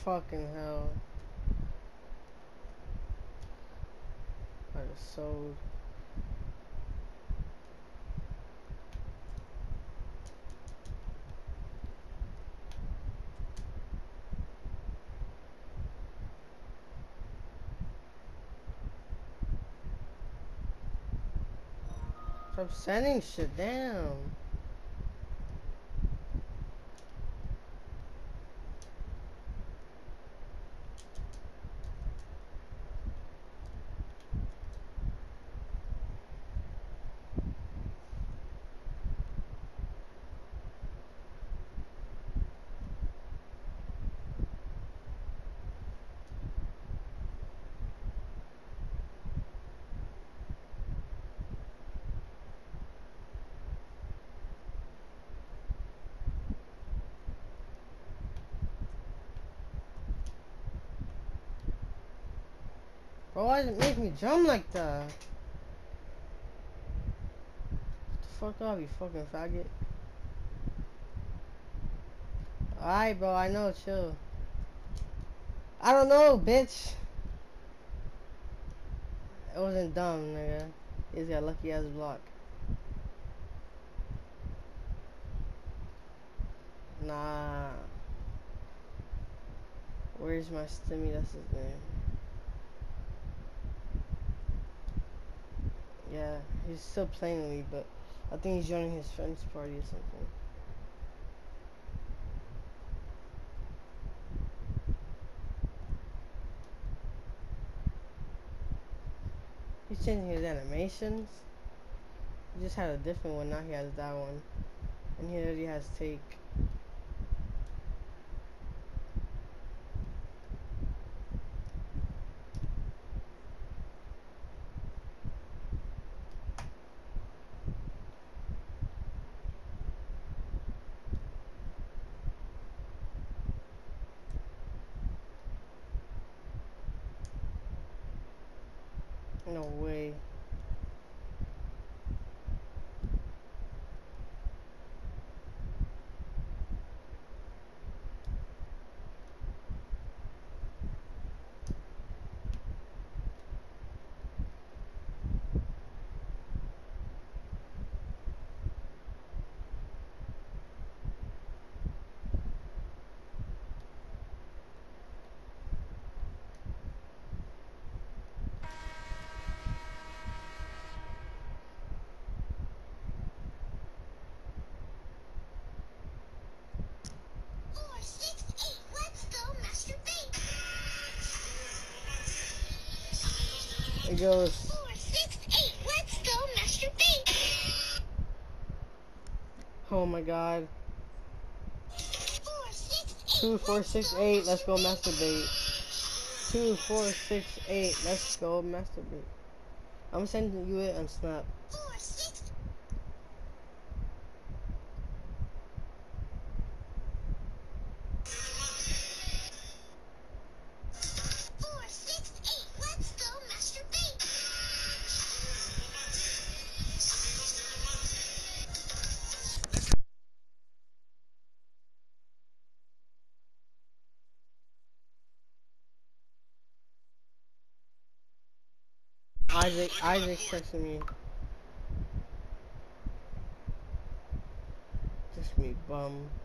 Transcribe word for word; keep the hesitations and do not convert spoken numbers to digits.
fucking hell. I just sold. Stop sending shit down. Bro, why does it make me jump like that? What the fuck up, you fucking faggot? Alright, bro, I know, chill. I don't know, bitch. It wasn't dumb, nigga. He just got lucky as block. Nah. Where's my stimmy? That's his name. Yeah, he's still playing League, but I think he's joining his friend's party or something. He's changing his animations. He just had a different one, now he has that one. And he already has take. No way. It goes. Four, six, eight, let's go masturbate. Oh my god. Four, six, eight, Two, four, six, eight, let's go masturbate. Two, four, six, eight, let's go masturbate. I'm sending you it on Snap. Four, six. Isaac, Isaac texting me. Just me, bum.